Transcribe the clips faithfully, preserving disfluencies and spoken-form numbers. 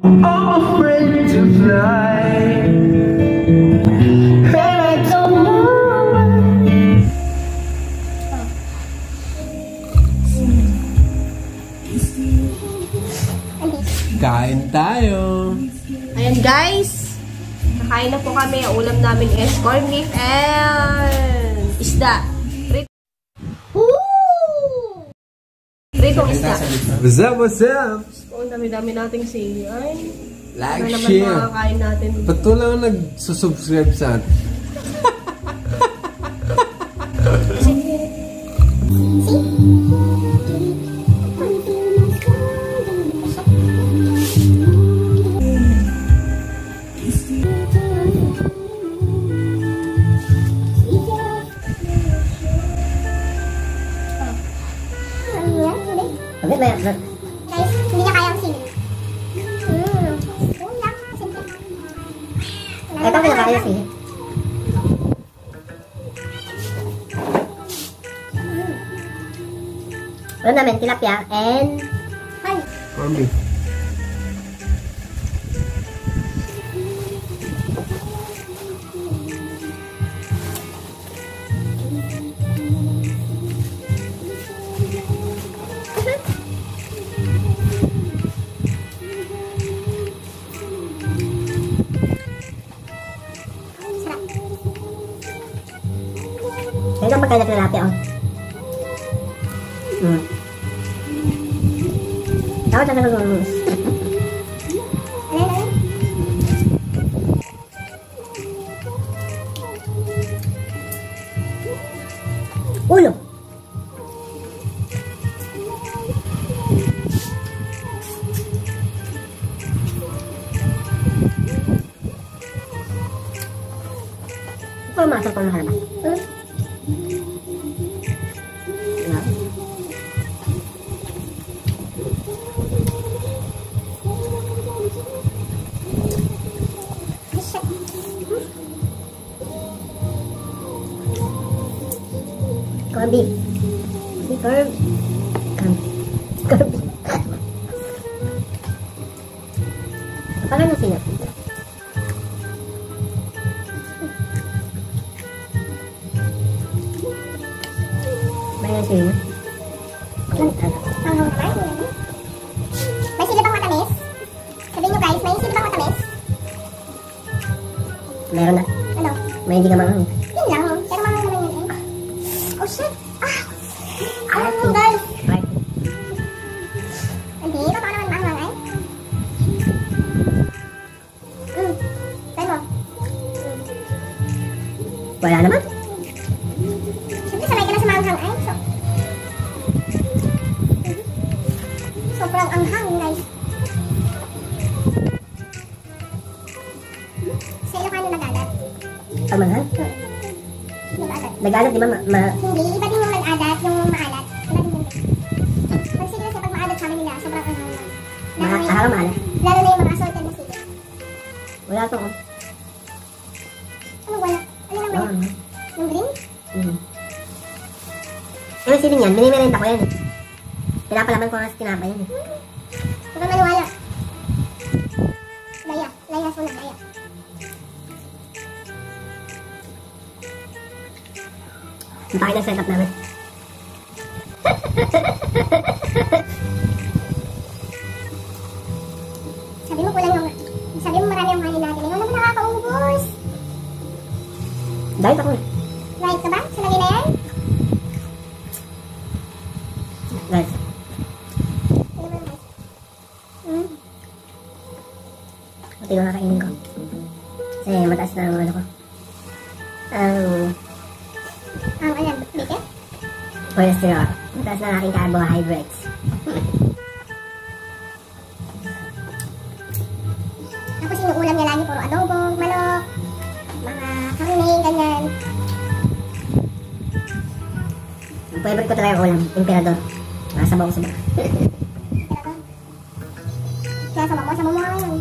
afraid to fly. And I don't know why. Kain tayo. Ayan guys, nakain na po kami. Ang ulam namin is corned beef and isda. Woo! Pritong isda. What's up, what's up? Ang dami-dami nating sili. Ay, Like, ano naman share. makakain natin. Ba't wala akong nagsusubscribe sa atin? Bakit ba yan? Guys, hindi niya kaya ang sili. Hmm. Yun lang, simple. Ito ko na kaya sili. Ano namin, tilapia and honey. Mami. Kaya lang pagkain na tilapia, oh. Hmm. Takot na nag-umus. Alin, alin? Ulo! Pumasok ko na halaman. Hmm? Corned beef. Si corned corned beef. Apa kan nasinya? Mana nasinya? May sili bang matamis? Sabihin nyo guys, may sili bang matamis? Meron na. Ano? May hindi ka manghang. Yun lang, oh. Pero manghang naman yun eh. Oh shit! Ah! Alam nyo guys! Right. Hindi, totoo naman manghang ay. Hmm. Saan mo? Wala naman. Siyempre sanay ka na sa manghang ay. So, sobrang anghang guys. Sa Ilocano nag-alat. Ang manghang? Nag-alat. Nag-alat di ba ma... ma hindi, iba din yung nag-alat, yung maalat. Iba din yung pag sili kasi pag maalat sa nila, sobrang anghang na. Maharang maalat? Lalo na yung mga assorted na sili. Wala to oh. Ano wala? Ano lang wala? Yung green? Hmm. Yung sili niyan, minimerenda ko yan eh. Pinapalaman ko nga sa tinapay yan eh. Huwag kang maniwala. Laya. Laya suna. Laya. Ang tayo ng setup namin. Sabi mo kulang yung... Sabi mo marami yung hangin natin. Ikaw naman nakakaubos. Diet ako eh. Diet ka ba? Sa lagi na yan? Guys. Hmm. Ito yung nakakainin ko. Kasi mataas na ang ano ko. Ang... Ang ano? Bitin? Cholesterol. Mataas na ang aking carbohydrates. Tapos yung ulam niya lagi puro adobo, manok, mga karne, ganyan. Ang favorite ko talaga yung ulam, emperador. Masabaw ko sa baka. Emperador? Kaya sabaw mo, sabaw mo nga ngayon.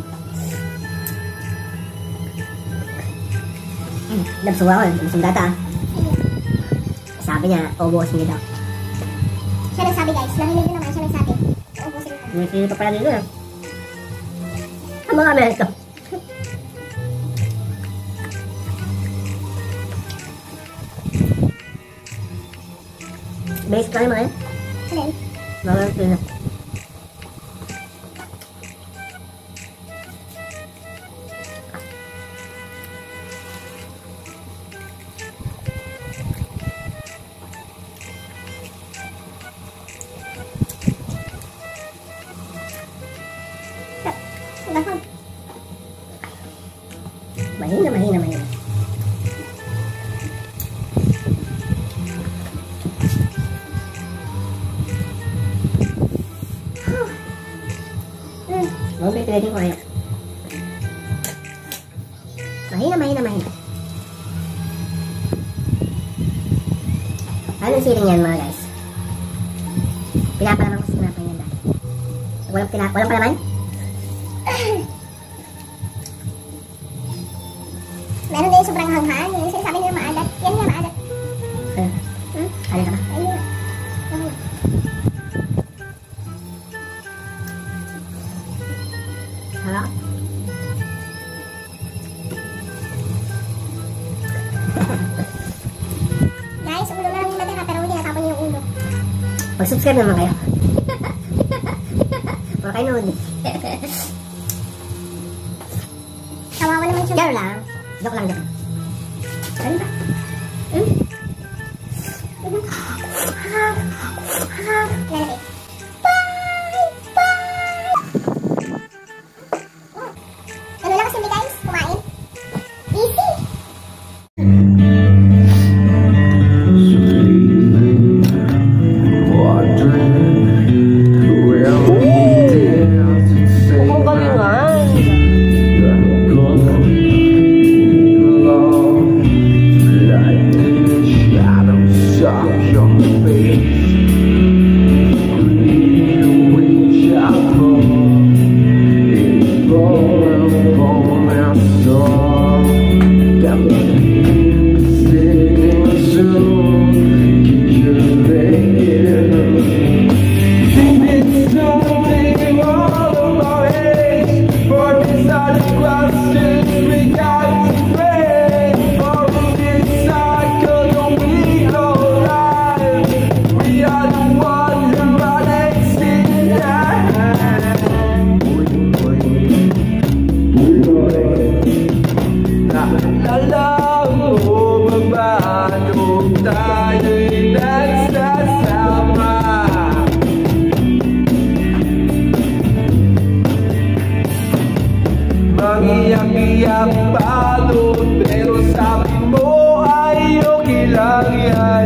Nagsuwa ko, sundata ah. Sabi niya, ubusin niya daw. Siya nagsabi guys, narinig niyo naman, siya nagsabi. Ubusin niya. May sili pa pala dito ah. Mga camera ito. Base ka rin mga yan. Alin? Mga ito na. Mahina, mahina, mahina. Hmm, okay, pwede ko kaya. Mahina, mahina, mahina. Anong siling yan mga guys? Pinapalaman ko sa sinapay yan dati. Walang, pina walang palaman? Meron din sobrang hanghan. Yung sinasabi nila maalat. Yan nga maalat. Uh, Hmm? ano ka ba? Ayun. Ayun. Harap. Guys, ulo na lang yung natira pero hindi natapon yung ulo. Mag-subscribe naman kayo. Baka kayo noon. Kawawa naman siya. Gano'n lang. Joke lang, joke lang. Ano ba? Hmm? Lalapit. Bye! Bye! Oh. Ano lang kasi guys, kumain. Easy! Kung galingan. Iyak-iyak pa doon, pero sabi mo ay okay lang yan.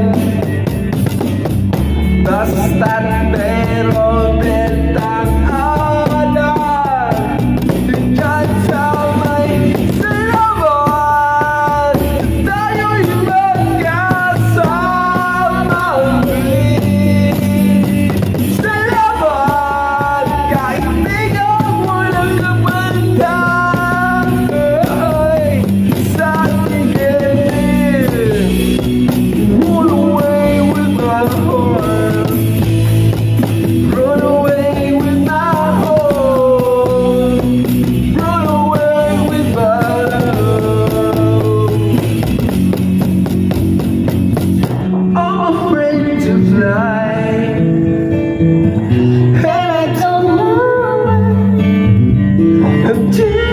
Basta't meron bentang anak dyan sa may salaman, tayo'y magkasama muli. Salamat, kaibigan mo ng kapanda. I'm